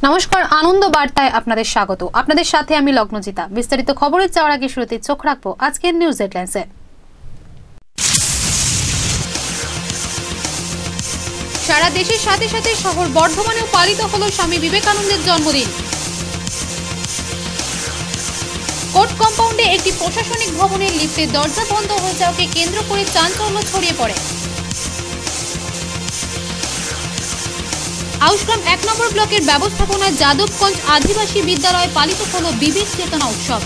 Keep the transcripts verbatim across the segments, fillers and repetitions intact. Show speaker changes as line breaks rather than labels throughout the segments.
নমস্কার, আনন্দ বার্তায় আপনাদের স্বাগত। আপনাদের সাথে আমি লগ্নজিতা। বিস্তারিত খবরে যাওয়ার আগে শুরুতে চোখ রাখবো আজকের নিউজ হেডলাইন্সে। সারা দেশের সাথে সাথে শহর বর্ধমানেও পালিত হলো স্বামী বিবেকানন্দের জন্মদিন। কোর্ট কম্পাউন্ডে একটি প্রশাসনিক ভবনের লিফটের দরজা বন্ধ হয়ে যাওয়াকে কেন্দ্র করে চাঞ্চল্য ছড়িয়ে পড়ে। আউশগ্রাম এক নম্বর ব্লকের ব্যবস্থাপনায় যাদবগঞ্জ আদিবাসী বিদ্যালয়ে পালিত হল বিবেক চেতনা উৎসব।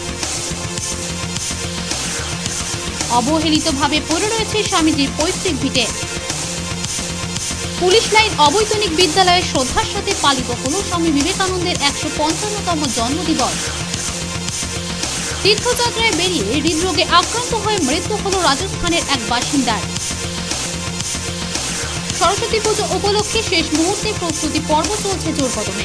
অবহেলিতভাবে পড়ে রয়েছে স্বামীজির পৈতৃক ভিটে। পুলিশ লাইন অবৈতনিক বিদ্যালয়ে শ্রদ্ধার সাথে পালিত হল স্বামী বিবেকানন্দের একশো পঞ্চান্নতম জন্মদিবস। তীর্থযাত্রায় বেরিয়ে হৃদরোগে আক্রান্ত হয়ে মৃত্যু হল রাজস্থানের এক বাসিন্দার। সরস্বতী পুজো উপলক্ষে শেষ মুহূর্তে প্রস্তুতি পর্ব চলছে জোর কদমে।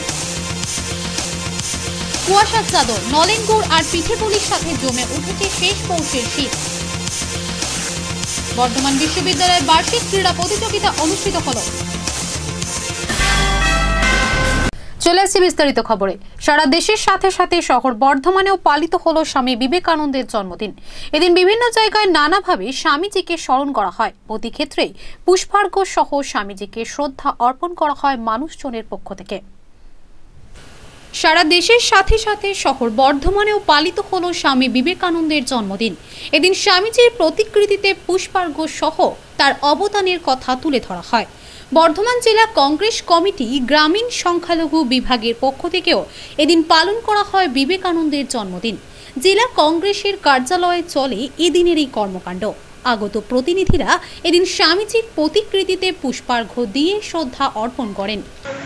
কুয়াশার চাদর, নলেন গুড় আর পিঠে পুলির সাথে জমে উঠেছে শেষ পৌষের শীত। বর্ধমান বিশ্ববিদ্যালয়ের বার্ষিক ক্রীড়া প্রতিযোগিতা অনুষ্ঠিত হল। চলে আসছে বিস্তারিত খবরে। সারা দেশের সাথে সাথে শহর বর্ধমানেও পালিত হলো স্বামী বিবেকানন্দের জন্মদিন। এদিন বিভিন্ন জায়গায় নানাভাবে স্বামীজিকে স্মরণ করা হয়। প্রতি ক্ষেত্রেই পুষ্পার্ঘ্য সহ স্বামীজিকে শ্রদ্ধা অর্পণ করা হয় মানুষজনের পক্ষ থেকে। সারা দেশের সাথে সাথে শহর বর্ধমানেও পালিত হলো স্বামী বিবেকানন্দের জন্মদিন। এদিন স্বামীজির প্রতিকৃতিতে পুষ্পার্ঘ্য সহ তার অবদানের কথা তুলে ধরা হয়। বর্ধমান জেলা কংগ্রেস কমিটি গ্রামীণ সংখ্যালঘু বিভাগের পক্ষ থেকেও এদিন পালন করা হয় বিবেকানন্দের জন্মদিন। জেলা কংগ্রেসের কার্যালয়ে চলে এদিনের এই কর্মকাণ্ড। আগত প্রতিনিধিরা এদিন স্বামীজির প্রতিকৃতিতে পুষ্পার্ঘ্য দিয়ে শ্রদ্ধা অর্পণ করেন।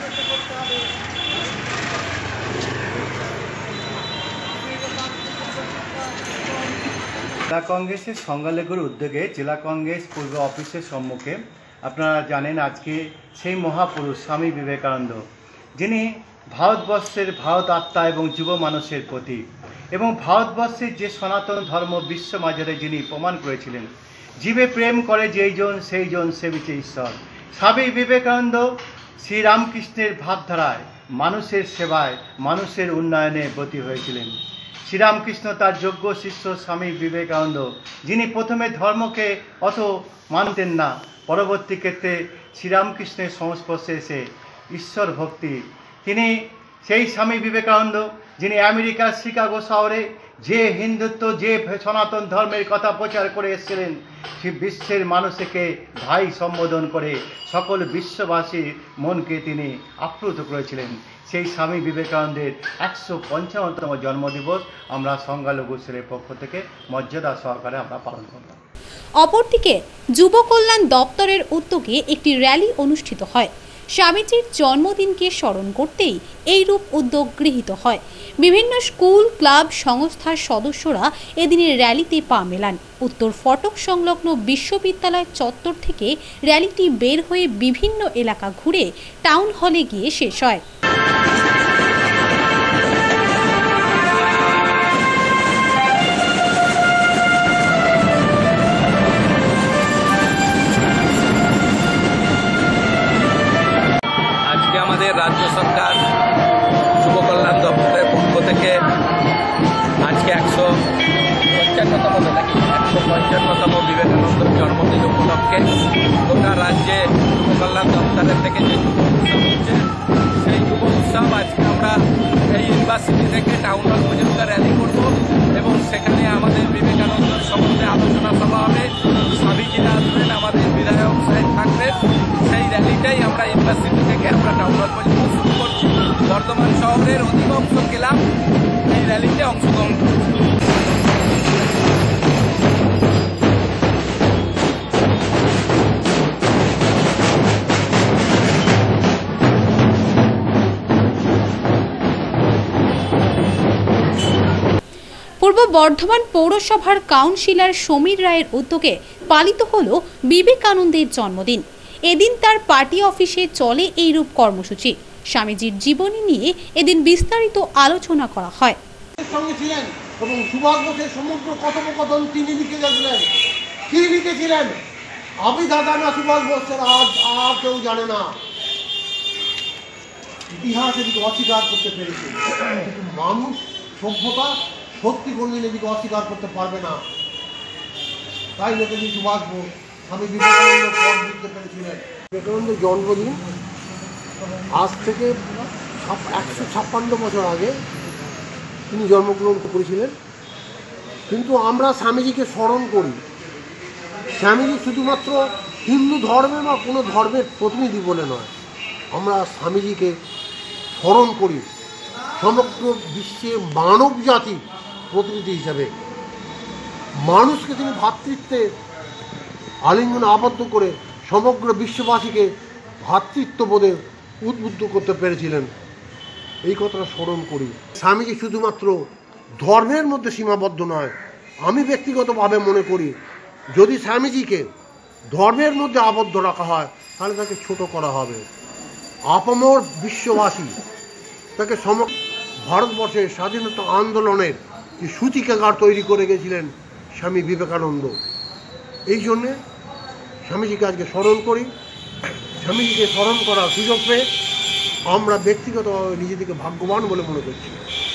জেলা কংগ্রেসের সংখ্যালঘুর উদ্যোগে জেলা কংগ্রেস পূর্ব অফিসের সম্মুখে আপনারা জানেন আজকে সেই মহাপুরুষ স্বামী বিবেকানন্দ, যিনি ভারতবর্ষের ভারত আত্মা এবং যুব মানুষের প্রতীক এবং ভারতবর্ষের যে সনাতন ধর্ম বিশ্ব মাঝারে যিনি প্রমাণ করেছিলেন, জীবে প্রেম করে যেই জন সেই জন সেবিছে ঈশ্বর। স্বামী বিবেকানন্দ শ্রীরামকৃষ্ণের ভাবধারায় মানুষের সেবায় মানুষের উন্নয়নে ব্রতী হয়েছিলেন। শ্রীরামকৃষ্ণ তার যোগ্য শিষ্য স্বামী বিবেকানন্দ, যিনি প্রথমে ধর্মকে অত মানতেন না, পরবর্তী ক্ষেত্রে শ্রীরামকৃষ্ণের সংস্পর্শে এসে ঈশ্বর ভক্তি, তিনি সেই স্বামী বিবেকানন্দ যিনি আমেরিকার শিকাগো শহরে যে হিন্দুত্ব যে সনাতন ধর্মের কথা প্রচার করে এসেছিলেন, সেই বিশ্বের মানুষকে ভাই সম্বোধন করে সকল বিশ্ববাসীর মনকে তিনি আপ্লুত করেছিলেন। সেই স্বামী বিবেকানন্দের একশো পঞ্চান্নতম জন্মদিবস আমরা সংখ্যালঘু সেলের পক্ষ থেকে মর্যাদা সহকারে আমরা পালন করলাম।
অপরদিকে যুব কল্যাণ দপ্তরের উদ্যোগে একটি র্যালি অনুষ্ঠিত হয়। স্বামীজির জন্মদিনকে স্মরণ করতেই এইরূপ উদ্যোগ গৃহীত হয়। বিভিন্ন স্কুল ক্লাব সংস্থার সদস্যরা এদিনের র্যালিতে পা মেলান। উত্তর ফটক সংলগ্ন বিশ্ববিদ্যালয় চত্বর থেকে র্যালিটি বের হয়ে বিভিন্ন এলাকা ঘুরে টাউন হলে গিয়ে শেষ হয়।
আমাদের রাজ্য সরকার যুব কল্যাণ দপ্তরের পক্ষ থেকে আজকে একশো পঞ্চান্নতম একশো পঞ্চান্নতম বিবেকানন্দ জন্মদিন উপলক্ষে গোটা রাজ্যে যুব কল্যাণ দপ্তরের থেকে যে যুব উৎসব হচ্ছে, সেই যুব উৎসব আজকে আমরা এই ইউনিভার্সিটি থেকে টাউন হল পর্যন্ত র্যালি করব এবং সেখানে আমাদের বিবেকানন্দের সম্বন্ধে আলোচনা সভা হবে। স্বামীজিরা আসবেন, আমাদের বিধায়ক সাহেব থাকবেন। সেই র্যালিটাই আমরা ইউনিভার্সিটি থেকে আমরা টাউন হল পর্যন্ত শুরু করছি। বর্ধমান শহরের অধিকাংশ ক্লাব এই র্যালিতে অংশগ্রহণ করছে।
পূর্ব বর্ধমান পৌরসভার কাউন্সিলর সমীর রায়ের উদ্যোগে পালিত হল বিবেকানন্দের জন্মদিন। এদিন তার পার্টি অফিসে চলে এইরূপ কর্মসূচি। স্বামীজির জীবনী নিয়ে এদিন বিস্তারিত আলোচনা করা হয়।
এবং সুভাষ বোসের সমগ্র কথোপকথন তিনি লিখে গেছিলেন। কি লিখেছিলেন? আমি দাদা না সুভাষ বোস, আর আর কেউ জানে না। ইতিহাস এদিকে অস্বীকার করতে পেরেছে, কিন্তু মানুষ সভ্যতা সত্যি কোনদিন এদিকে অস্বীকার করতে পারবে না। তাই নেতাজি সুভাষ বোস স্বামী বিবেকানন্দ পথ বুঝতে পেরেছিলেন। বিবেকানন্দের জন্মদিন আজ থেকে একশো ছাপ্পান্ন বছর আগে তিনি জন্মগ্রহণ করেছিলেন, কিন্তু আমরা স্বামীজিকে স্মরণ করি। স্বামীজি শুধুমাত্র হিন্দু ধর্মে বা কোনো ধর্মের প্রতিনিধি বলে নয়, আমরা স্বামীজিকে স্মরণ করি সমগ্র বিশ্বে মানব জাতির প্রতিনিধি হিসাবে। মানুষকে তিনি ভ্রাতৃত্বে আলিঙ্গনে আবদ্ধ করে সমগ্র বিশ্ববাসীকে ভ্রাতৃত্ববোধে উদ্বুদ্ধ করতে পেরেছিলেন, এই কথাটা স্মরণ করি। স্বামীজি শুধুমাত্র ধর্মের মধ্যে সীমাবদ্ধ নয়। আমি ব্যক্তিগতভাবে মনে করি যদি স্বামীজিকে ধর্মের মধ্যে আবদ্ধ রাখা হয় তাহলে তাকে ছোট করা হবে। আপামর বিশ্ববাসী তাকে সম ভারতবর্ষের স্বাধীনতা আন্দোলনের যে সূচিকাগার তৈরি করে গেছিলেন স্বামী বিবেকানন্দ, এই জন্যে স্বামীজিকে আজকে স্মরণ করি। স্বামীজিকে স্মরণ করার সুযোগ পেয়ে আমরা ব্যক্তিগতভাবে নিজেদেরকে ভাগ্যবান বলে মনে করছি।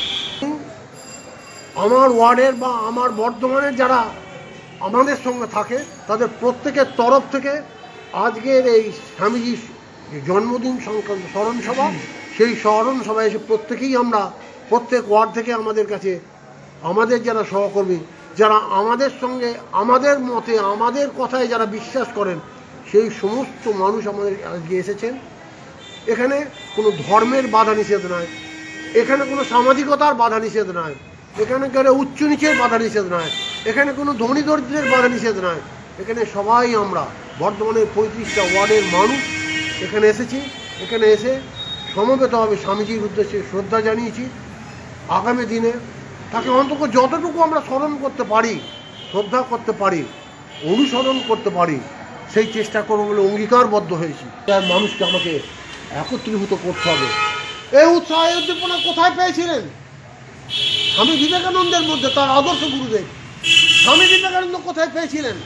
আমার ওয়ার্ডের বা আমার বর্ধমানের যারা আমাদের সঙ্গে থাকে তাদের প্রত্যেকের তরফ থেকে আজকের এই স্বামীজির জন্মদিন সংক্রান্ত স্মরণ সভা, সেই স্মরণ সভায় এসে প্রত্যেকেই আমরা প্রত্যেক ওয়ার্ড থেকে আমাদের কাছে আমাদের যারা সহকর্মী, যারা আমাদের সঙ্গে আমাদের মতে আমাদের কথায় যারা বিশ্বাস করেন, সেই সমস্ত মানুষ আমাদের আজকে এসেছেন। এখানে কোনো ধর্মের বাধা নিষেধ নয়, এখানে কোনো সামাজিকতার বাধা নিষেধ নয়, এখানে কোনো উচ্চ নিচের বাধা নিষেধ নয়, এখানে কোনো ধনী দরিদ্রের বাধা নিষেধ নয়। এখানে সবাই আমরা বর্ধমানের পঁয়ত্রিশটা ওয়ার্ডের মানুষ এখানে এসেছি। এখানে এসে সমবেতভাবে স্বামীজির উদ্দেশ্যে শ্রদ্ধা জানিয়েছি। আগামী দিনে তাকে অন্তত যতটুকু আমরা স্মরণ করতে পারি, শ্রদ্ধা করতে পারি, অনুসরণ করতে পারি, সেই চেষ্টা করবো বলে অঙ্গীকারবদ্ধ হয়েছি। তার মানুষকে আমাকে একত্রীভূত করতে হবে। এই উৎসাহ এই উদ্দীপনা কোথায় পেয়েছিলেন? স্বামী বিবেকানন্দের মধ্যে, তার আদর্শ গুরুদেব স্বামী বিবেকানন্দ কোথায় পেয়েছিলেন?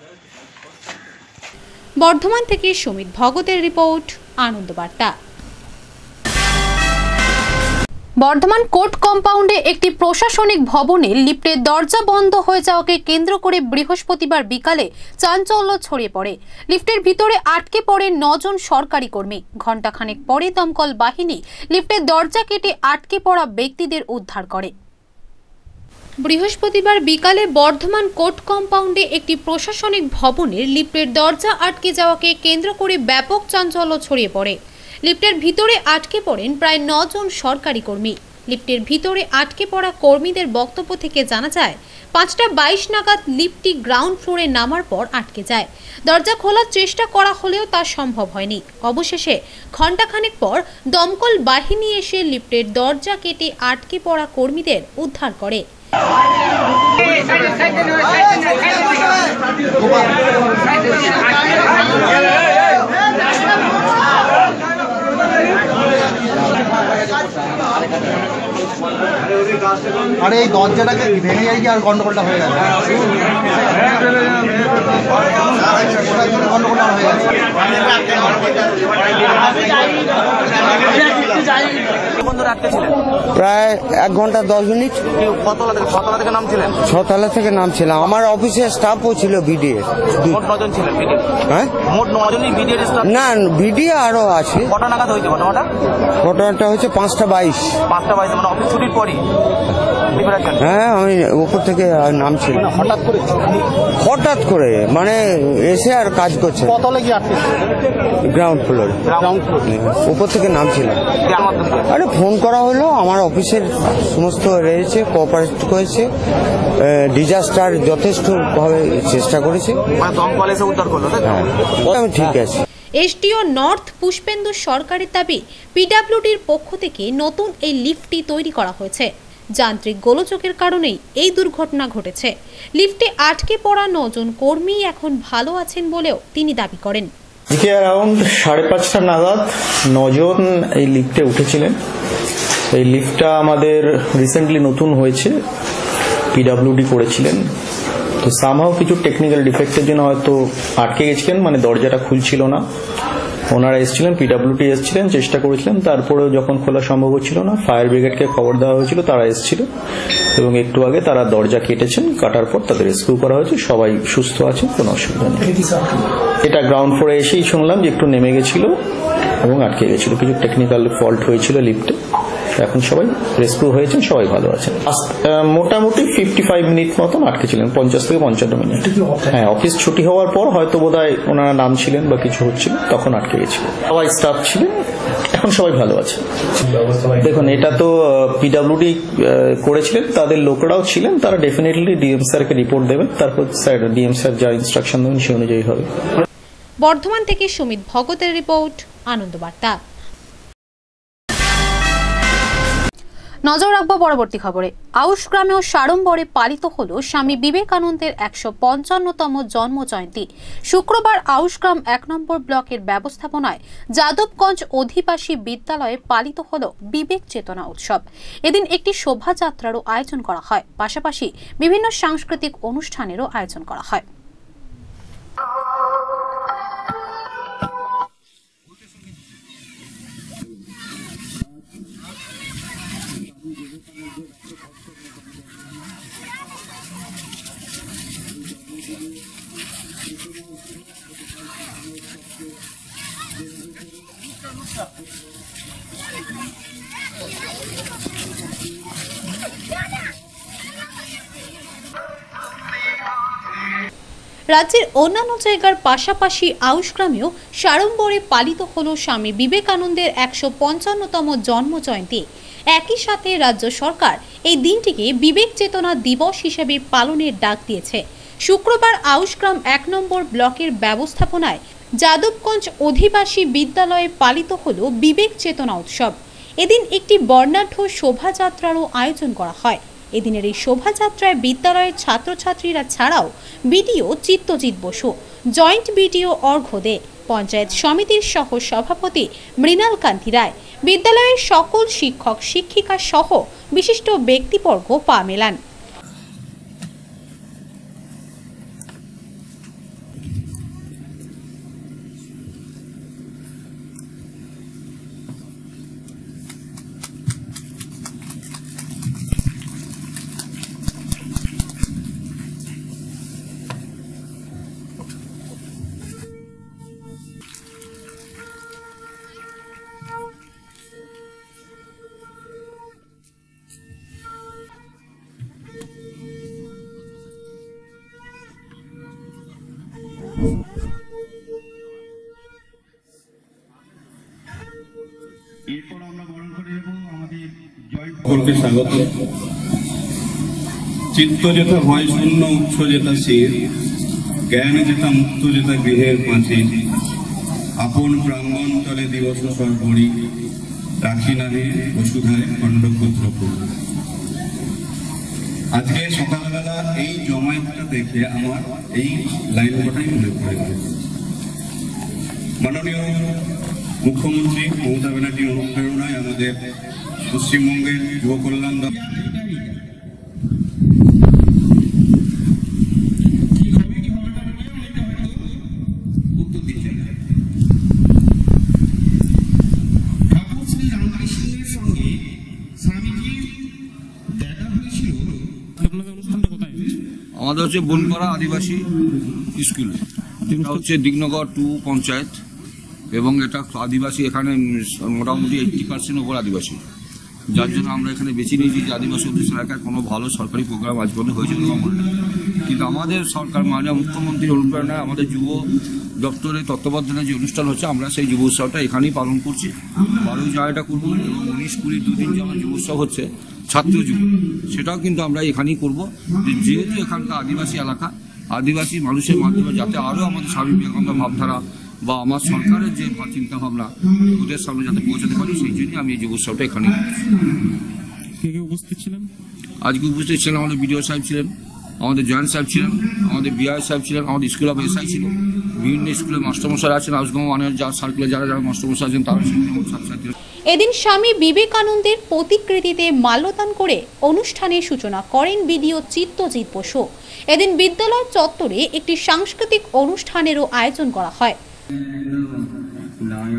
বর্ধমান থেকে সুমিত ভগতের রিপোর্ট, আনন্দবার্তা। বর্ধমান কোর্ট কম্পাউন্ডে একটি প্রশাসনিক ভবনে লিফটের দরজা বন্ধ হয়ে যাওয়াকে কেন্দ্র করে বৃহস্পতিবার বিকালে চাঞ্চল্য ছড়িয়ে পড়ে। লিফটের ভিতরে আটকে পড়ে নজন সরকারি কর্মী। ঘণ্টাখানেক পরে দমকল বাহিনী লিফটের দরজা কেটে আটকে পড়া ব্যক্তিদের উদ্ধার করে। বৃহস্পতিবার বিকালে বর্ধমান কোর্ট কম্পাউন্ডে একটি প্রশাসনিক ভবনের লিফটের দরজা আটকে যাওয়াকে কেন্দ্র করে ব্যাপক চাঞ্চল্য ছড়িয়ে পড়ে। লিফটের ভিতরে আটকে পড়েন প্রায় নজন সরকারি কর্মী। লিফটের ভিতরে আটকে পড়া কর্মীদের বক্তব্য থেকে জানা যায়, পাঁচটা বাইশ নাগাদ লিফটটি গ্রাউন্ড ফ্লোরে নামার পর আটকে যায়। দরজা খোলার চেষ্টা করা হলেও তা সম্ভব হয়নি। অবশেষে ঘণ্টাখানেক পর দমকল বাহিনী এসে লিফটের দরজা কেটে আটকে পড়া কর্মীদের উদ্ধার করে।
আরে এই দরজাটাকে ভেঙে যায় কি আর গন্ডগোলটা হয়ে গেছে, গন্ডগোলটা হয়ে গেছে।
প্রায় এক ঘন্টা দশ মিনিট।
কতলা থেকে কতলা থেকে নামছিলেন?
ছতলা থেকে নামছিলাম। আমার অফিসের স্টাফও ছিল বিডিএ।
মোট নজন ছিলেন বিডিএ?
হ্যাঁ,
মোট নজনই বিডিএ স্টাফ?
না, বিডিএ আরো আছে।
কটা নাগাদ হয়েছে ঘটনাটা?
ঘটনাটা হচ্ছে পাঁচটা বাইশ।
পাঁচটা বাইশ মানে অফিস ছুটির পরই?
হ্যাঁ, আমি উপর থেকে নামছিলাম
হঠাৎ করে?
হঠাৎ করে মানে এসে আর কাজ করছে।
কতলা কি আটকে?
গ্রাউন্ড ফ্লোরে।
গ্রাউন্ড ফ্লোর
উপর থেকে নামছিলাম। আরে ফোন করা হলো, আমার অফিসের সমস্ত রয়েছে, কোঅপারেট করেছে, ডিজাস্টার যথেষ্ট ভাবে চেষ্টা করেছে।
মানে দমকল এসে উদ্ধার করলো?
আমি ঠিক আছে।
এসডিও নর্থ পুষ্পেন্দু সরকারের দাবি, পিডব্লিউডির পক্ষ থেকে নতুন এই লিফটটি তৈরি করা হয়েছে। যান্ত্রিক গোলযোগের কারণেই এই দুর্ঘটনা ঘটেছে। লিফটে আটকে পড়া নজন কর্মী এখন ভালো আছেন বলেও তিনি দাবি করেন।
আজকে অ্যারাউন্ড সাড়ে পাঁচটা নাগাদ নজন এই লিফটে উঠেছিলেন। এই লিফটটা আমাদের রিসেন্টলি নতুন হয়েছে, পিডব্লিউডি করেছিলেন। তো সামহাও কিছু টেকনিক্যাল ডিফেক্টের জন্য হয়তো আটকে গেছিলেন, মানে দরজাটা খুলছিল না। ওনারা এসেছিলেন, পিডাব্লিউডি এসেছিলেন, চেষ্টা করেছিলেন। তারপরেও যখন খোলা সম্ভব হচ্ছিল না, ফায়ার ব্রিগেডকে খবর দেওয়া হয়েছিল, তারা এসেছিল এবং একটু আগে তারা দরজা কেটেছেন। কাটার পর তাদের রেস্কিউ করা হয়েছে, সবাই সুস্থ আছে, কোনো অসুবিধা নেই। এটা গ্রাউন্ড ফ্লোরে এসেই শুনলাম যে একটু নেমে গেছিল এবং আটকে গেছিল, কিছু টেকনিক্যাল ফল্ট হয়েছিল লিফটে। এখন সবাই রেস্কিউ হয়েছে, সবাই ভালো আছে। মোটামুটি ফিফটি ফাইভ মিনিট মতন আটকে ছিলেন, পঞ্চাশ থেকে পঞ্চান্ন মিনিট। হ্যাঁ, অফিস ছুটি হওয়ার পর হয়তো বোধহয় ওনারা নামছিলেন বা কিছু হচ্ছিল, তখন আটকে গেছিল। সবাই স্টাফ ছিলেন, এখন সবাই ভালো আছে। দেখুন, এটা তো পিডাব্লিউডি করেছিলেন, তাদের লোকরাও ছিলেন, তারা ডেফিনেটলি ডিএম স্যারকে রিপোর্ট দেবেন, তারপর স্যার ডিএম স্যার যা ইনস্ট্রাকশন দেবেন সে অনুযায়ী হবে।
বর্ধমান থেকে সুমিত ভগতের রিপোর্ট, আনন্দ বার্তা। নজর রাখবো পরবর্তী খবরে। আউশ গ্রামে ও সাড়ম্বরে পালিত হলো স্বামী বিবেকানন্দের একশো পঞ্চান্নতম জন্ম জয়ন্তী। শুক্রবার আউশগ্রাম এক নম্বর ব্লকের ব্যবস্থাপনায় যাদবগঞ্জ অধিবাসী বিদ্যালয়ে পালিত হলো বিবেক চেতনা উৎসব। এদিন একটি শোভাযাত্রারও আয়োজন করা হয়, পাশাপাশি বিভিন্ন সাংস্কৃতিক অনুষ্ঠানেরও আয়োজন করা হয়। রাজ্যের অন্যান্য জায়গার পাশাপাশি আউশগ্রামেও সাড়ম্বরে পালিত হল স্বামী বিবেকানন্দের একশো পঞ্চান্নতম জন্ম জয়ন্তী। একই সাথে রাজ্য সরকার এই দিনটিকে বিবেক চেতনা দিবস হিসেবে পালনের ডাক দিয়েছে। শুক্রবার আউশগ্রাম এক নম্বর ব্লকের ব্যবস্থাপনায় যাদবগঞ্জ অধিবাসী বিদ্যালয়ে পালিত হল বিবেক চেতনা উৎসব। এদিন একটি বর্ণাঢ্য শোভাযাত্রারও আয়োজন করা হয়। এদিনের এই শোভাযাত্রায় বিদ্যালয়ের ছাত্রছাত্রীরা ছাড়াও BDO Chittajit Basu, joint BDO Arghya De, panchayat সমিতির সহ সভাপতি মৃণাল কান্তি রায়, বিদ্যালয়ের সকল শিক্ষক শিক্ষিকা সহ বিশিষ্ট ব্যক্তিবর্গ পা মেলান।
সকলকে স্বাগত। চিত্ত যেথা ভয় শূন্য, উচ্চ যেথা শির, জ্ঞান যেথা মুক্ত যেথা গৃহের পাঁচে, আপন প্রাঙ্গণ তলে দিবস সর্বরি, রাখি নাহে বসুধায় খণ্ডক্ষত্রপুর। আজকে সকালবেলা এই জমায়েতটা দেখে আমার এই লাইন কটাই মনে পড়ে গেল। মাননীয় মুখ্যমন্ত্রী মমতা ব্যানার্জির অনুপ্রেরণায় আমাদের পশ্চিমবঙ্গের যুব কল্যাণ
আমাদের হচ্ছে বনপাড়া আদিবাসী স্কুল, এটা হচ্ছে দিগনগর টু পঞ্চায়েত এবং এটা আদিবাসী, এখানে মোটামুটি এইটটি পার্সেন্ট ওপর আদিবাসী, যার জন্য আমরা এখানে বেছে নিয়েছি যে আদিবাসী অধ্যুষণ এলাকায় কোনো ভালো সরকারি প্রোগ্রাম আজ পর্যন্ত হয়েছে বলে আমার মনে হয়। কিন্তু আমাদের সরকার মাননীয় মুখ্যমন্ত্রীর অনুপ্রেরণায় আমাদের যুব দপ্তরের তত্ত্বাবধানে যে অনুষ্ঠান হচ্ছে, আমরা সেই যুব উৎসবটা এখানেই পালন করছি। বারোই জায়গাটা করবো এবং উনিশ কুড়ি দুদিন যে আমার যুব উৎসব হচ্ছে ছাত্র যুব, সেটাও কিন্তু আমরা এখানেই করবো। যেহেতু এখানকার আদিবাসী এলাকা, আদিবাসী মানুষের মাধ্যমে যাতে আরও আমাদের স্বামী বিবেকানন্দ ভাবধারা বা আমার সরকারের যে চিন্তা ভাবনা ওদের সামনে যাতে পৌঁছাতে পারি, সেই জন্যই আমি এই যুব উৎসবটা এখানে উপস্থিত ছিলাম। আজকে উপস্থিত ছিলেন আমাদের বিডিও সাহেব ছিলেন, আমাদের জয়েন্ট সাহেব ছিলেন, আমাদের বিআই সাহেব ছিলেন, আমাদের স্কুল অফ এসআই ছিল, বিভিন্ন স্কুলের মাস্টারমশাই আছেন, আউশগ্রাম ওয়ানের যা সার্কুলে যারা যারা মাস্টারমশাই আছেন তারা ছিলেন।
এদিন স্বামী বিবেকানন্দের প্রতিকৃতিতে মাল্যদান করে অনুষ্ঠানের সূচনা করেন বিডিও চিত্তজিৎ বসু। এদিন বিদ্যালয় চত্বরে একটি সাংস্কৃতিক অনুষ্ঠানেরও আয়োজন করা হয়।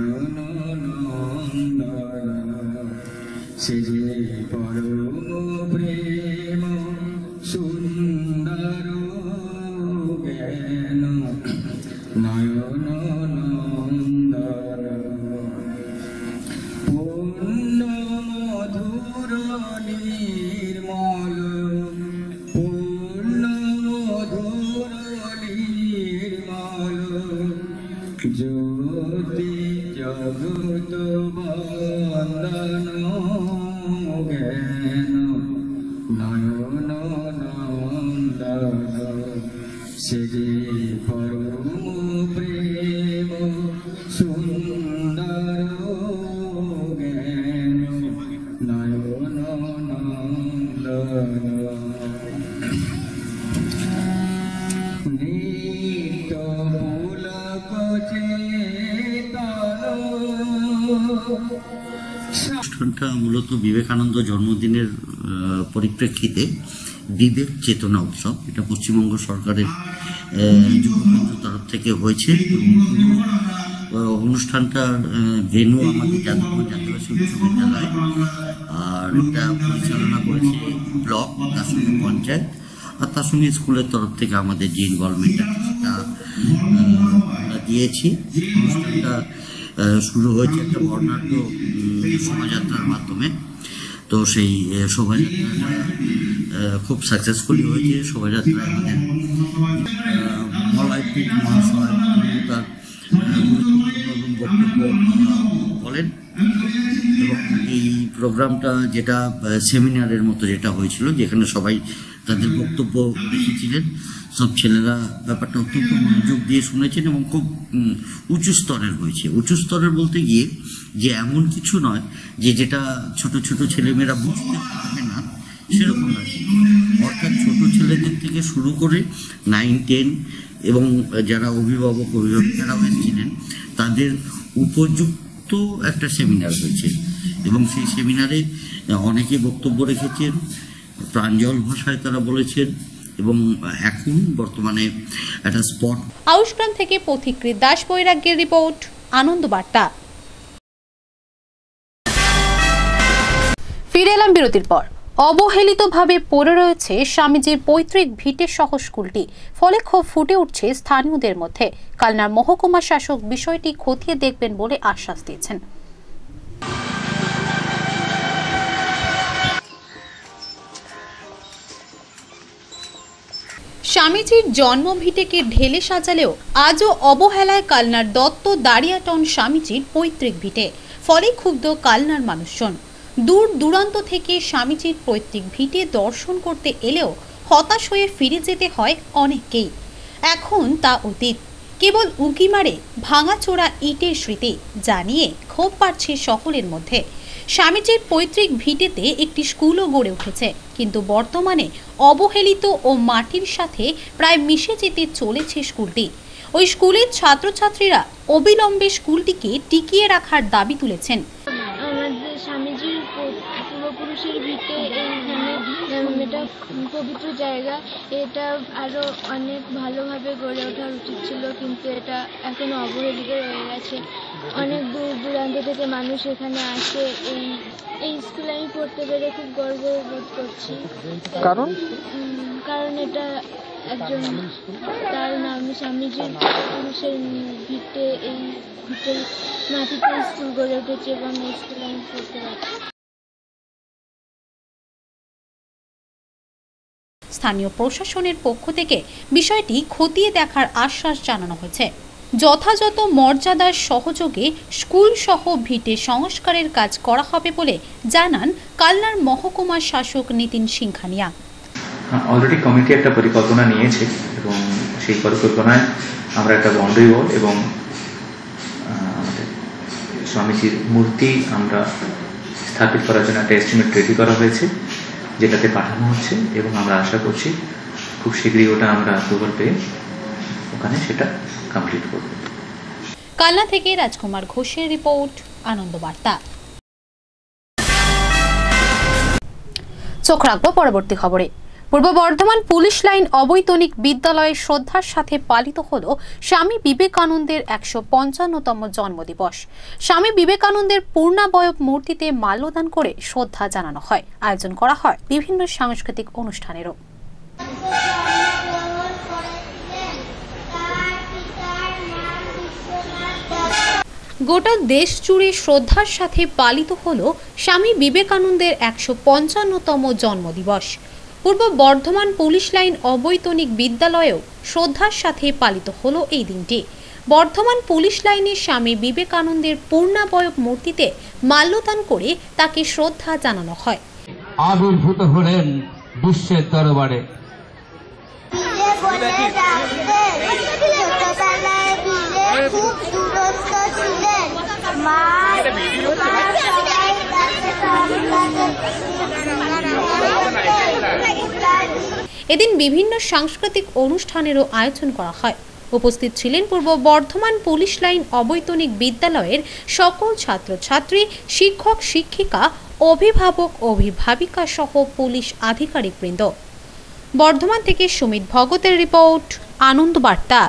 সে যে পরম প্রেম সুন্দর জ্ঞান নয়ন নন্দন পূর্ণ মধুর নির্মল পূর্ণ মধুর নির্মল জ্যোতি জগত বন্দন জ্ঞান নয়ন নন্দন সে যে পরম প্রেম সুন্দর জ্ঞান নয়ন নন্দন নিত্য পুলক
অনুষ্ঠানটা মূলত বিবেকানন্দ জন্মদিনের পরিপ্রেক্ষিতে বিবেক চেতনা উৎসব, এটা পশ্চিমবঙ্গ সরকারের যুবকেন্দ্র তরফ থেকে হয়েছে। অনুষ্ঠানটার ভেন্যু আমাদের যাদবপুর আদিবাসী উচ্চ বিদ্যালয়, আর এটা পরিচালনা করেছে ব্লক, তার সঙ্গে পঞ্চায়েত, আর তার সঙ্গে স্কুলের তরফ থেকে আমাদের যে ইনভলভমেন্ট আছে সেটা আমরা দিয়েছি। অনুষ্ঠানটা শুরু হয়েছে একটা বর্ণাঢ্য শোভাযাত্রার মাধ্যমে। তো সেই শোভাযাত্রাটা খুব সাকসেসফুলি হয়েছে। শোভাযাত্রায় আমাদের মলয়পীঠ মহাশয় তার বক্তব্য বলেন, এবং এই প্রোগ্রামটা যেটা সেমিনারের মতো যেটা হয়েছিল, যেখানে সবাই তাদের বক্তব্য রেখেছিলেন, সব ছেলেরা ব্যাপারটা অত্যন্ত মনোযোগ দিয়ে শুনেছেন এবং খুব উঁচু স্তরের হয়েছে। উঁচু স্তরের বলতে গিয়ে যে এমন কিছু নয় যে যেটা ছোট ছোট ছেলেমেয়েরা বুঝতে পারবে না, সেরকম নয়। অর্থাৎ ছোট ছেলেদের থেকে শুরু করে নাইন টেন এবং যারা অভিভাবক অভিভাবিকারাও এসেছিলেন, তাদের উপযুক্ত একটা সেমিনার হয়েছে এবং সেই সেমিনারে অনেকে বক্তব্য রেখেছেন, প্রাঞ্জল ভাষায় তারা বলেছেন, এবং এখন বর্তমানে একটা স্পট।
আউশগ্রাম থেকে পথিকৃৎ দাস বৈরাগ্যের রিপোর্ট, আনন্দ বার্তা। ফিরে এলাম বিরতির পর। অবহেলিতভাবে পড়ে রয়েছে স্বামীজির পৈতৃক ভিটে সহ স্কুলটি, ফলে ক্ষোভ ফুটে উঠছে স্থানীয়দের মধ্যে। কালনার মহকুমা শাসক বিষয়টি খতিয়ে দেখবেন বলে আশ্বাস দিয়েছেন। স্বামীজির জন্মভিটেকে ঢেলে সাজালেও আজও অবহেলায় কালনার দত্ত দাঁড়িয়াটন স্বামীজির পৈতৃক ভিটে, ফলে ক্ষুব্ধ কালনার মানুষজন। দূর দূরান্ত থেকে স্বামীজির পৈতৃক ভিটে দর্শন করতে এলেও হতাশ হয়ে ফিরে যেতে হয় অনেককেই। এখন তা অতীত, কেবল উঁকি মারে ভাঙাচোরা ইটের স্মৃতি, জানিয়ে ক্ষোভ বাড়ছে সকলের মধ্যে। স্বামীজির পৈতৃক ভিটেতে একটি স্কুলও গড়ে উঠেছে, কিন্তু বর্তমানে অবহেলিত ও মাটির সাথে প্রায় মিশে যেতে চলেছে স্কুলটি। ওই স্কুলের ছাত্রছাত্রীরা অবিলম্বে স্কুলটিকে টিকিয়ে রাখার দাবি তুলেছেন।
আমাদের স্বামীজির পূর্বপুরুষের ভিটে এইখানে এটা পবিত্র জায়গা, এটা আরও অনেক ভালোভাবে গড়ে ওঠা উচিত ছিল, কিন্তু এটা এখনো অবহেলিত রয়ে গেছে। অনেক দূর দূরান্ত থেকে মানুষ এখানে আসে। এই এই স্কুলে আমি পড়তে পেরে খুব গর্ব বোধ করছি। কারণ কারণ এটা একজন, তার নাম স্বামীজির পুরুষের ভিটে, এই ভিটের মাটিতে স্কুল গড়ে উঠেছে এবং এই স্কুলে আমি পড়তে পারছি।
স্থানীয় প্রশাসনের পক্ষ থেকে বিষয়টি খতিয়ে দেখার আশ্বাস জানানো হয়েছে। যথাযথ মর্যাদার সহযোগে স্কুল সহ ভিটে সংস্কারের কাজ করা হবে বলে জানান কালনার মহকুমা শাসক নিতিন সিংহানিয়া।
অলরেডি কমিটি একটা পরিকল্পনা নিয়েছে এবং সেই পরিকল্পনায় আমরা একটা বাউন্ডারি ওয়াল এবং আমাদের স্বামীজির মূর্তি আমরা স্থাপিত করার জন্য একটা এস্টিমেট রেডি করা হয়েছে, যেটাতে পাঠানো হচ্ছে এবং আমরা আশা করছি খুব শীঘ্রই ওটা আমরা অ্যাপ্রুভাল পেয়ে ওখানে সেটা কমপ্লিট করব।
কালনা থেকে রাজকুমার ঘোষের রিপোর্ট, আনন্দ বার্তা। চোখ রাখবো পরবর্তী খবরে। পূর্ব বর্ধমান পুলিশ লাইন অবৈতনিক বিদ্যালয়ে শ্রদ্ধার সাথে পালিত হল স্বামী বিবেকানন্দের একশো পঞ্চান্নতম জন্মদিবস। স্বামী বিবেকানন্দের পূর্ণাবয়ব মূর্তিতে মাল্যদান করে শ্রদ্ধা জানানো হয়। আয়োজন করা হয় বিভিন্ন সাংস্কৃতিক অনুষ্ঠানেরও। গোটা দেশ জুড়ে শ্রদ্ধার সাথে পালিত হল স্বামী বিবেকানন্দের একশো পঞ্চান্নতম জন্মদিবস। পূর্ব বর্ধমান পুলিশ লাইন অবৈতনিক বিদ্যালয়েও শ্রদ্ধার সাথে পালিত হলো এই দিনটি। বর্ধমান পুলিশ লাইনে স্বামী বিবেকানন্দের পূর্ণাবয়ব মূর্তিতে মাল্যদান করে তাকে শ্রদ্ধা জানানো হয়।
আবির্ভূত হলেন বিশ্বের দরবারে।
এদিন বিভিন্ন সাংস্কৃতিক অনুষ্ঠানেরও আয়োজন করা হয়। উপস্থিত ছিলেন পূর্ব বর্ধমান পুলিশ লাইন অবৈতনিক বিদ্যালয়ের সকল ছাত্রছাত্রী, শিক্ষক শিক্ষিকা, অভিভাবক অভিভাবিকা সহ পুলিশ আধিকারিকবৃন্দ। বর্ধমান থেকে সুমিত ভগতের রিপোর্ট, আনন্দ বার্তা।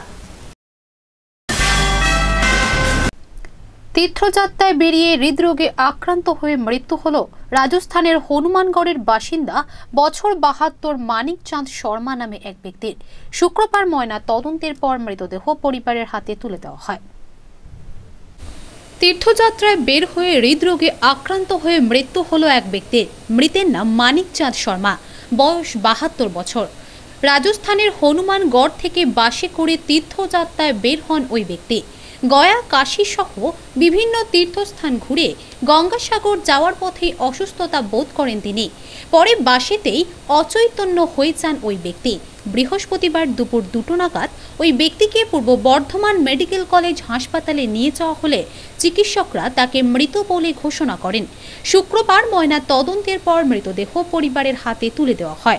তীর্থযাত্রায় বেরিয়ে হৃদরোগে আক্রান্ত হয়ে মৃত্যু হল রাজস্থানের হনুমানগড়ের বাসিন্দা বছর বাহাত্তর মানিক চাঁদ শর্মা নামে এক ব্যক্তির। শুক্রবার ময়না তদন্তের পর মৃতদেহ পরিবারের হাতে তুলে দেওয়া হয়। তীর্থযাত্রায় বের হয়ে হৃদরোগে আক্রান্ত হয়ে মৃত্যু হল এক ব্যক্তির। মৃতের নাম মানিক চাঁদ শর্মা, বয়স বাহাত্তর বছর। রাজস্থানের হনুমানগড় থেকে বাসে করে তীর্থযাত্রায় বের হন ওই ব্যক্তি। গয়া, কাশী সহ বিভিন্ন তীর্থস্থান ঘুরে গঙ্গাসাগর যাওয়ার পথে অসুস্থতা বোধ করেন তিনি। পরে বাসেতেই অচৈতন্য হয়ে যান ওই ব্যক্তি। বৃহস্পতিবার দুপুর দুটো নাগাদ ওই ব্যক্তিকে পূর্ব বর্ধমান মেডিকেল কলেজ হাসপাতালে নিয়ে যাওয়া হলে চিকিৎসকরা তাকে মৃত বলে ঘোষণা করেন। শুক্রবার ময়না তদন্তের পর মৃতদেহ পরিবারের হাতে তুলে দেওয়া হয়।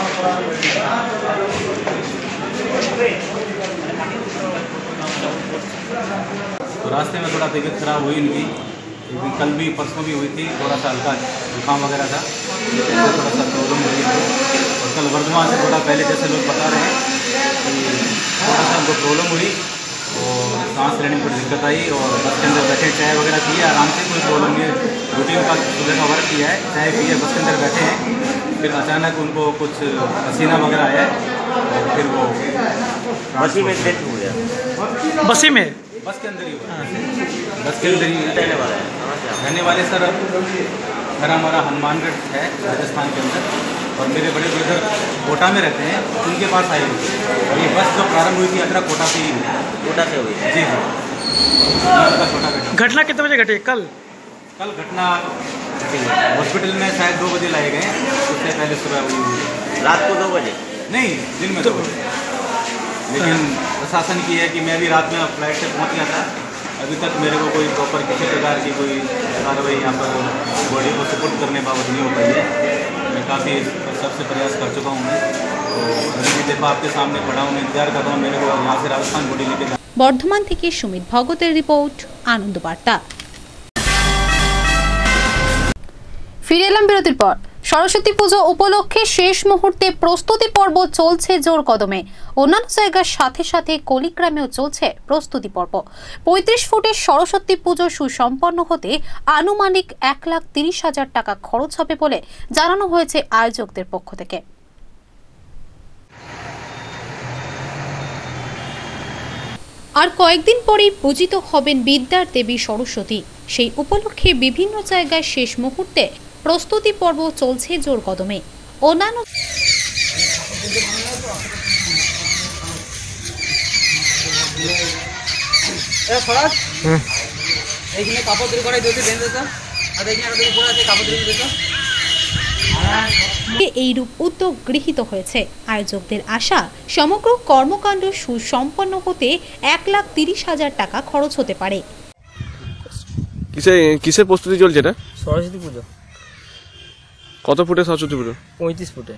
तो रास्ते में थोड़ा तबीयत खराब हुई इनकी, कल भी परसों भी हुई थी, थोड़ा सा हल्का जुकाम वगैरह था, थोड़ा सा प्रॉब्लम हुई है। और कल वर्धमान से थोड़ा पहले जैसे लोग बता रहे हैं कि थोड़ा सा उनको प्रॉब्लम हुई और सांस लेने में थोड़ी दिक्कत आई और बस के अंदर बैठे चाय वगैरह पिए, आराम से कोई प्रॉब्लम नहीं है। रूटीन का सुबह का वर्क किया है, चाय पिए, बस के अंदर बैठे हैं। फिर अचानक उनको कुछ पसीना वगैरह आया है और फिर वो बसी में डेथ हो गया।
बसी में
बस के अंदर ही हुआ, बस के अंदर ही रहने वाला है। रहने वाले सर घर हमारा हनुमानगढ़ है राजस्थान के अंदर, और मेरे बड़े ब्रदर कोटा में रहते हैं, उनके पास आए हुए। ये बस जो प्रारंभ हुई थी यात्रा कोटा से ही हुई, कोटा से हुई जी जी। छोटा बेटा।
घटना कितने बजे घटी? कल
कल घटना हॉस्पिटल में शायद दो बजे लाए गए, उससे पहले सुबह हुई हुई रात को दो बजे नहीं, दिन में दो बजे। लेकिन प्रशासन की है कि मैं भी रात में फ्लाइट से पहुंच गया था, अभी तक मेरे को कोई प्रॉपर किसी प्रकार की कोई कार्रवाई यहाँ पर बॉडी को सपोर्ट करने बाबत नहीं हो पाई है। मैं काफ़ी सबसे प्रयास कर चुका हूँ मैं, तो अभी भी देखो आपके सामने खड़ा हूँ, मैं इंतजार कर रहा हूँ मेरे को यहाँ से राजस्थान बॉडी लेके।
বর্ধমান থেকে সুমিত ভগতের রিপোর্ট, আনন্দ বার্তা। ফিরে এলাম বিরতির পর। সরস্বতী পুজো উপলক্ষে শেষ মুহূর্তে প্রস্তুতি পর্ব চলছে জোর কদমে। অন্যান্য জায়গার সাথে সাথে কলিগ্রামেও চলছে প্রস্তুতি পর্ব। পঁয়ত্রিশ ফুটের সরস্বতী পুজো সুসম্পন্ন হতে আনুমানিক এক লাখ তিরিশ হাজার টাকা খরচ হবে বলে জানানো হয়েছে আয়োজকদের পক্ষ থেকে। আর কয়েকদিন পরেই পূজিত হবেন বিদ্যার দেবী সরস্বতী। সেই উপলক্ষে বিভিন্ন জায়গায় শেষ মুহূর্তে প্রস্তুতি পর্ব চলছে জোর কদমে। অন্যান্য এইরূপ উদ্যোগ গৃহীত হয়েছে। আয়োজকদের আশা সমগ্র কর্মকাণ্ড সুসম্পন্ন হতে এক লাখ তিরিশ হাজার টাকা খরচ হতে পারে।
কিসে কিসের প্রস্তুতি চলছে এটা?
সরস্বতী পুজো।
কত ফুটে সরস্বতী পুজো?
পঁয়ত্রিশ ফুটে।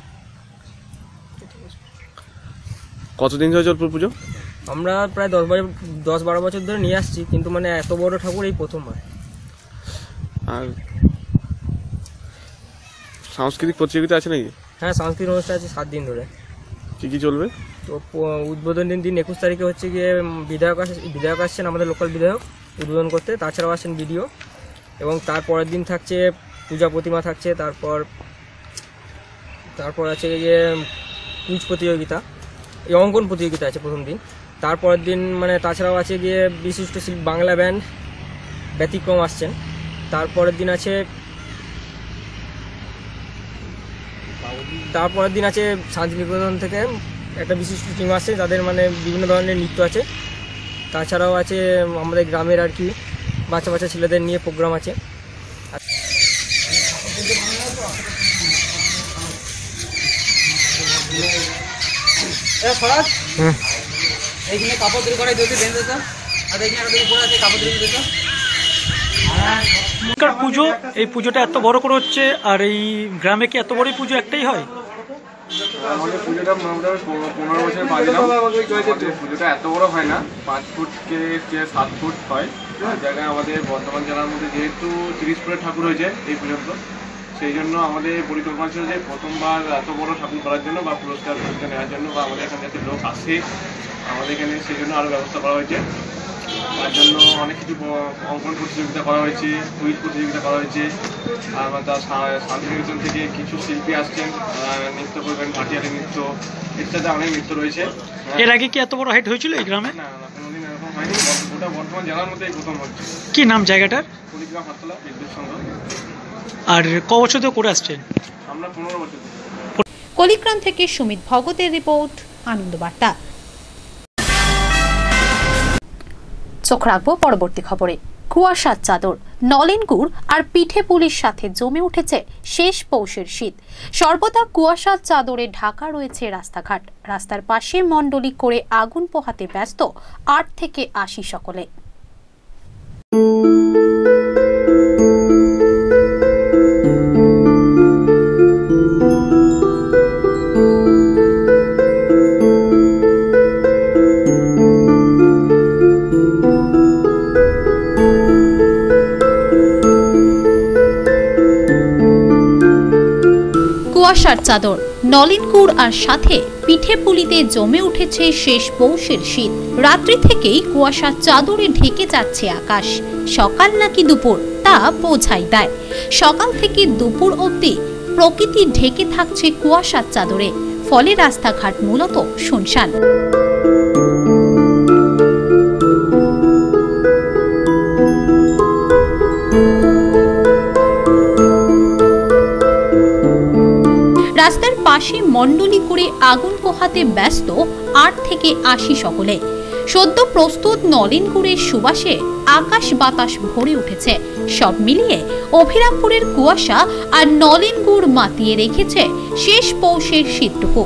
কতদিন ধরে চলবে পুজো?
আমরা প্রায় দশ বারো দশ বারো বছর ধরে নিয়ে আসছি, কিন্তু মানে এত বড় ঠাকুর এই প্রথমবার।
আর সাংস্কৃতিক প্রতিযোগিতা আছে নাকি?
হ্যাঁ, সাংস্কৃতিক অনুষ্ঠান আছে সাত দিন ধরে।
কি কি চলবে?
তো প- উদ্বোধনের দিন একুশ তারিখে হচ্ছে গিয়ে উম, বিধায়ক আস- বিধায়ক আসছেন, আমাদের লোকাল বিধায়ক উদ্বোধন করতে। তাছাড়াও আসছেন বিডিও, এবং তারপরের দিন থাকছে পূজা প্রতিমা থাকছে। তারপর তারপর আছে গিয়ে কুইজ প্রতিযোগিতা, এই অঙ্কন প্রতিযোগিতা আছে প্রথম দিন। তারপরের দিন মানে তাছাড়াও আছে গিয়ে বিশিষ্ট শিল্পী বাংলা ব্যান্ড ব্যতিক্রম আসছেন। তারপরের দিন আছে তারপরের দিন আছে শান্তিনিকেতন থেকে একটা বিশিষ্ট টিম আসছে, যাদের মানে বিভিন্ন ধরনের নৃত্য আছে। তাছাড়াও আছে আমাদের গ্রামের আর কি বাচ্চা বাচ্চা ছেলেদের নিয়ে প্রোগ্রাম আছে।
এইখানে কাপড় তৈরি করে দিতে বেঁধে দিত, আর এইখানে একটা উপরে আছে কাপড় তৈরি দিত।
এখানকার পুজো, এই পুজোটা এত বড় করে হচ্ছে, আর এই গ্রামে কি এত বড় পুজো একটাই হয়?
আমাদের পুজোটা মোটামুটি পনেরো বছর বাজলাম। আমাদের পুজোটা এত বড় হয় না, পাঁচ ফুট কে সাত ফুট হয়। জায়গায় আমাদের বর্ধমান জেলার মধ্যে যেহেতু তিরিশ ফুটের ঠাকুর হয়েছে এই পর্যন্ত, সেই জন্য আমাদের পরিকল্পনা ছিল যে প্রথমবার এত বড় ঠাকুর করার জন্য বা পুরস্কার পুরস্কার নেওয়ার জন্য বা আমাদের এখানে যাতে লোক আসে আমাদের এখানে, সেই জন্য আরও ব্যবস্থা করা হয়েছে। তার জন্য অনেক কিছু অঙ্কন প্রতিযোগিতা করা হয়েছে, কুইজ প্রতিযোগিতা করা হয়েছে। আর তার শান্তিনিকেতন থেকে কিছু শিল্পী আসছেন, নৃত্য করবেন, ভাটিয়ালি নৃত্য, ইত্যাদি অনেক নৃত্য রয়েছে।
এর আগে কি এত বড় হাইট হয়েছিল এই গ্রামে?
না না, কোনোদিন এরকম হয়নি। গোটা বর্ধমান জেলার মধ্যে এই প্রথম হচ্ছে।
কি নাম জায়গাটার?
কুড়িগ্রাম হাততলা বিদ্যুৎ সংঘ।
আর ক বছর ধরে করে আসছেন?
আমরা পনেরো বছর।
কলিগ্রাম থেকে সুমিত ভগতের রিপোর্ট, আনন্দবার্তা। চোখ রাখবো পরবর্তী খবরে। কুয়াশার চাদর, নলেন গুড় আর পিঠে পুলির সাথে জমে উঠেছে শেষ পৌষের শীত। সর্বদা কুয়াশার চাদরে ঢাকা রয়েছে রাস্তাঘাট। রাস্তার পাশে মণ্ডলী করে আগুন পোহাতে ব্যস্ত আট থেকে আশি সকলে। কুয়াশার চাদর, নলেন গুড় আর সাথে পিঠে পুলিতে জমে উঠেছে শেষ পৌষের শীত। রাত্রি থেকেই কুয়াশার চাদরে ঢেকে যাচ্ছে আকাশ। সকাল নাকি দুপুর তা বোঝাই দেয়। সকাল থেকে দুপুর অবধি প্রকৃতি ঢেকে থাকছে কুয়াশার চাদরে, ফলে রাস্তাঘাট মূলত শুনশান। রাস্তার পাশে মণ্ডলী করে আগুন পোহাতে ব্যস্ত আট থেকে আশি সকলে। সদ্য প্রস্তুত নলেন গুড়ের সুবাসে আকাশ বাতাস ভরে উঠেছে। সব মিলিয়ে অভিরামপুরের কুয়াশা আর নলেন গুড় মাতিয়ে রেখেছে শেষ পৌষের শীতটুকু।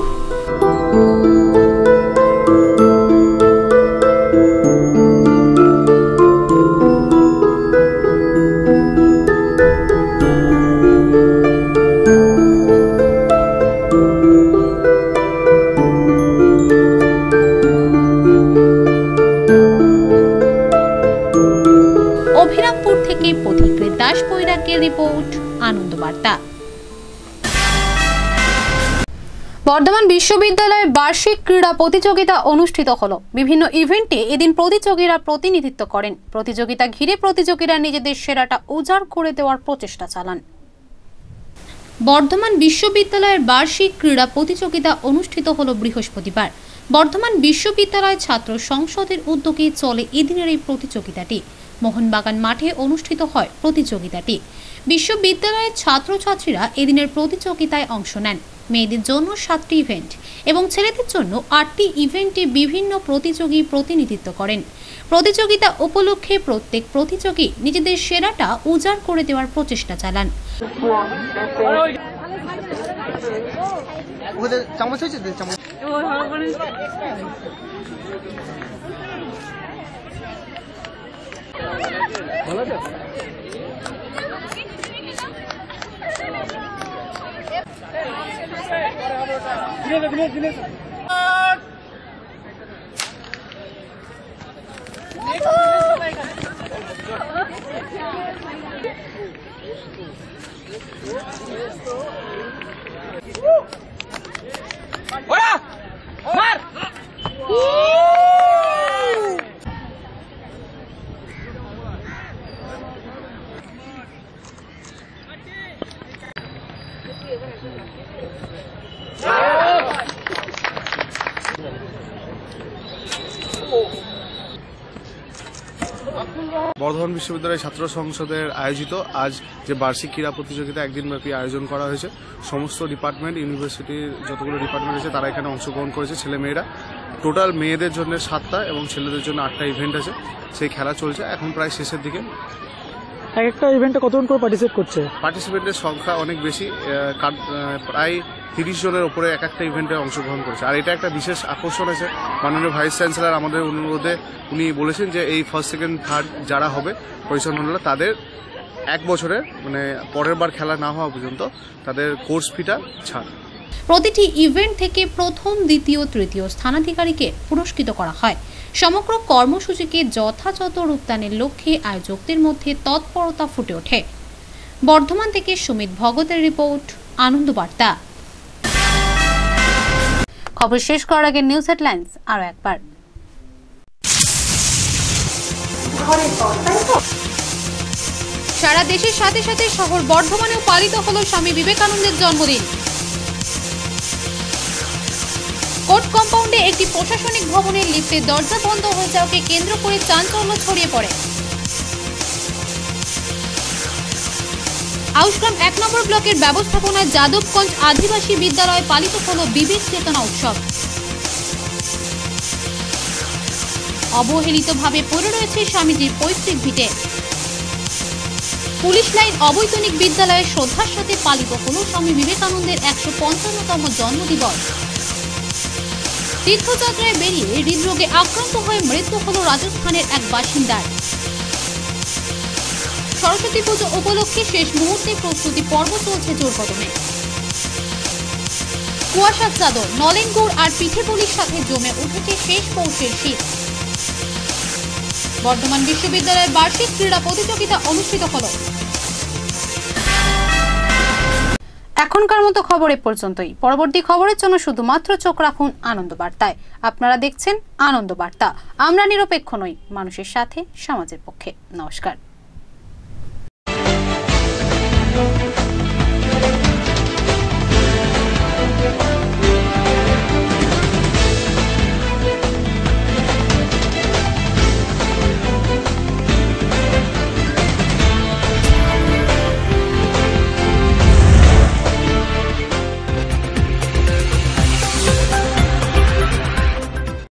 অভিরামপুর থেকে পথিকৃৎ দাস বৈরাগ্যের রিপোর্ট, আনন্দবার্তা। বর্ধমান বিশ্ববিদ্যালয়ে বার্ষিক ক্রীড়া প্রতিযোগিতা অনুষ্ঠিত হলো। বিভিন্ন ইভেন্টে এদিন প্রতিযোগীরা প্রতিনিধিত্ব করেন। প্রতিযোগিতা ঘিরে প্রতিযোগীরা নিজেদের সেরাটা উজাড় করে দেওয়ার প্রচেষ্টা চালান। বর্ধমান বিশ্ববিদ্যালয়ের বার্ষিক ক্রীড়া প্রতিযোগিতা অনুষ্ঠিত হলো বৃহস্পতিবার। বর্ধমান বিশ্ববিদ্যালয় ছাত্র সংসদের উদ্যোগে চলে এদিনের এই প্রতিযোগিতাটি। মোহনবাগান মাঠে অনুষ্ঠিত হয় প্রতিযোগিতাটি। বিশ্ববিদ্যালয়ের ছাত্রছাত্রীরা এদিনের প্রতিযোগিতায় অংশ নেন। মেয়েদের জন্য সাতটি ইভেন্ট এবং ছেলেদের জন্য আটটি ইভেন্টে বিভিন্ন প্রতিযোগী প্রতিনিধিত্ব করেন। প্রতিযোগিতা উপলক্ষে প্রত্যেক প্রতিযোগী নিজেদের সেরাটা উজাড় করে দেওয়ার প্রচেষ্টা চালান।
Woo! বর্ধমান বিশ্ববিদ্যালয় ছাত্র সংসদের আয়োজিত আজ যে বার্ষিক ক্রীড়া প্রতিযোগিতা একদিন ব্যাপী আয়োজন করা হয়েছে। সমস্ত ডিপার্টমেন্ট, ইউনিভার্সিটির যতগুলো ডিপার্টমেন্ট আছে তারা এখানে অংশগ্রহণ করেছে। ছেলে মেয়েরা টোটাল মেয়েদের জন্য সাতটা এবং ছেলেদের জন্য আটটা ইভেন্ট আছে। সেই খেলা চলছে, এখন প্রায় শেষের দিকে।
এক একটা ইভেন্টে কতজন করে পার্টিসিপেট করছে?
পার্টিসিপেন্টের সংখ্যা অনেক বেশি, প্রায় তিরিশ জনের ওপরে এক একটা ইভেন্টে অংশগ্রহণ করেছে। আর এটা একটা বিশেষ আকর্ষণ আছে, মাননীয় ভাইস চ্যান্সেলর আমাদের অনুরোধে উনি বলেছেন যে এই ফার্স্ট সেকেন্ড থার্ড যারা হবে পরিচালনা তাদের এক বছরের মানে পরের বার খেলা না হওয়া পর্যন্ত তাদের কোর্স ফিটা ছাড়।
প্রতিটি ইভেন্ট থেকে প্রথম, দ্বিতীয়, তৃতীয় স্থানাধিকারীকে পুরস্কৃত করা হয়। সমগ্র কর্মসূচিকে যথাযথ রূপদানের লক্ষ্যে আয়োজকদের মধ্যে তৎপরতা ফুটে ওঠে। বর্ধমান থেকে সুমিত ভগতের রিপোর্ট, আনন্দ বার্তা। খবর শেষ করার আগে নিউজ হেডলাইন্স আরো একবার। সারা দেশের সাথে সাথে শহর বর্ধমানেও পালিত হলো স্বামী বিবেকানন্দের জন্মদিন। কোর্ট কম্পাউন্ডে একটি প্রশাসনিক ভবনের লিফটের দরজা বন্ধ হয়ে যাওয়াকে কেন্দ্র করে চাঞ্চল্য ছড়িয়ে পড়ে। আউশগ্রাম এক নম্বর ব্লকের ব্যবস্থাপনায় যাদবগঞ্জ আদিবাসী বিদ্যালয়ে পালিত হলো বিবেক চেতনা উৎসব। অবহেলিতভাবে পড়ে রয়েছে স্বামীজির পৈতৃক ভিটে। পুলিশ লাইন অবৈতনিক বিদ্যালয়ে শ্রদ্ধার সাথে পালিত হলো স্বামী বিবেকানন্দের একশো পঞ্চান্নতম জন্মদিবস। তীর্থযাত্রায় বেরিয়ে হৃদরোগে আক্রান্ত হয়ে মৃত্যু হল রাজস্থানের এক বাসিন্দার। সরস্বতী পুজো উপলক্ষে শেষ মুহূর্তে প্রস্তুতি পর্ব চলছে জোরকদমে। কুয়াশার চাদর, নলেন গুড় আর পিঠে পুলির সাথে জমে উঠেছে শেষ পৌষের শীত। বর্ধমান বিশ্ববিদ্যালয়ের বার্ষিক ক্রীড়া প্রতিযোগিতা অনুষ্ঠিত হল। এখনকার মতো খবর এ পর্যন্তই। পরবর্তী খবরের জন্য শুধুমাত্র চোখ রাখুন আনন্দ বার্তায়। আপনারা দেখছেন আনন্দ বার্তা। আমরা নিরপেক্ষ নই, মানুষের সাথে, সমাজের পক্ষে। নমস্কার।